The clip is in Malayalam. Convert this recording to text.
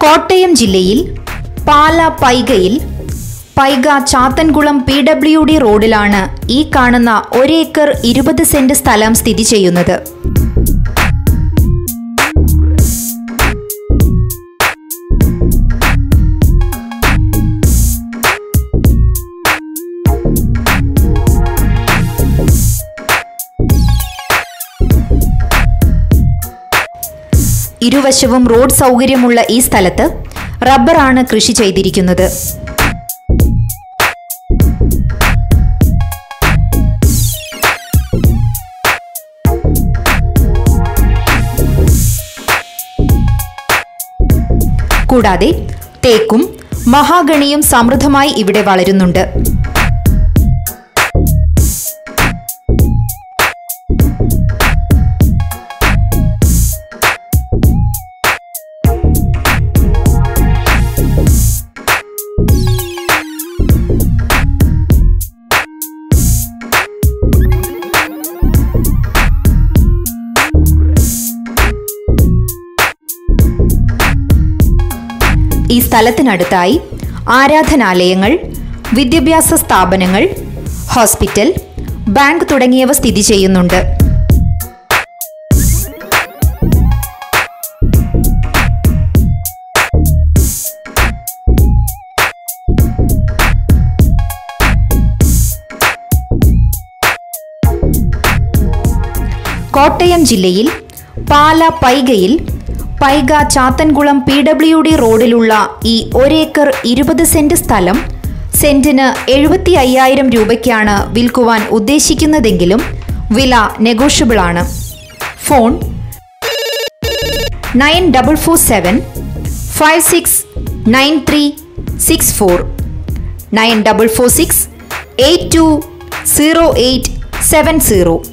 കോട്ടയം ജില്ലയിൽ പാല പൈകയിൽ പൈക ചാത്തൻകുളം PWD റോഡിലാണ് ഈ കാണുന്ന 1 ഏക്കർ 20 സെന്റ് സ്ഥലം സ്ഥിതി ചെയ്യുന്നത്. ഇരുവശവും റോഡ് സൗകര്യമുള്ള ഈ സ്ഥലത്ത് റബ്ബറാണ് കൃഷി ചെയ്തിരിക്കുന്നത്. കൂടാതെ തേക്കും മഹാഗണിയും സമൃദ്ധമായി ഇവിടെ വളരുന്നുണ്ട്. ഈ സ്ഥലത്തിനടുത്തായി ആരാധനാലയങ്ങൾ, വിദ്യാഭ്യാസ സ്ഥാപനങ്ങൾ, ഹോസ്പിറ്റൽ, ബാങ്ക് തുടങ്ങിയവ സ്ഥിതി ചെയ്യുന്നുണ്ട്. കോട്ടയം ജില്ലയിൽ പാല പൈകയിൽ പൈക ചാത്തൻകുളം PWD റോഡിലുള്ള ഈ 1 ഏക്കർ 20 സെന്റ് സ്ഥലം സെന്റിന് 75,000 രൂപയ്ക്കാണ് വിൽക്കുവാൻ ഉദ്ദേശിക്കുന്നതെങ്കിലും വില നെഗോഷ്യബിൾ ആണ്. ഫോൺ 9447 569364 9446 820870.